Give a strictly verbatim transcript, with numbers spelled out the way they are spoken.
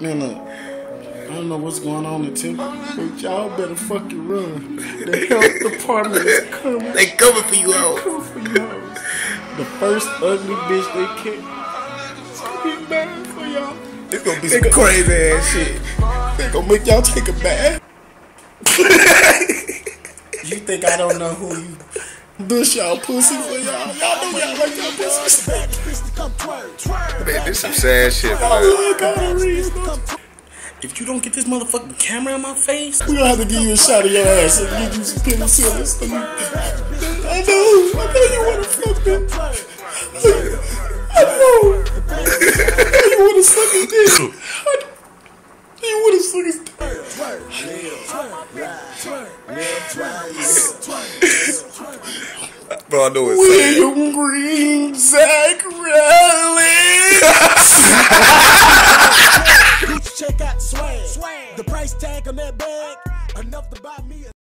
Man, look, I don't know what's going on in Temple, but y'all better fucking run. The health department is coming. They coming for you, They coming for you, hoes. The first ugly bitch they catch. It's gonna be bad for y'all. It's gonna be some crazy ass shit. They gonna make y'all take a bath. You think I don't know who you bush y'all pussy for y'all? Y'all know y'all like y'all pussy. Man, this some sad shit, Oh, man. God, reason. If you don't get this motherfucking camera in my face, we gonna have to give you a shot of your ass and give you some penicillin. I know, I know you wanna fuck them. I know. I know you wanna suck his dick. I know you wanna suck his dick. Bro, I know it's William Green, Zach Raleigh. Check out swag. The price tag on that bag enough to buy me a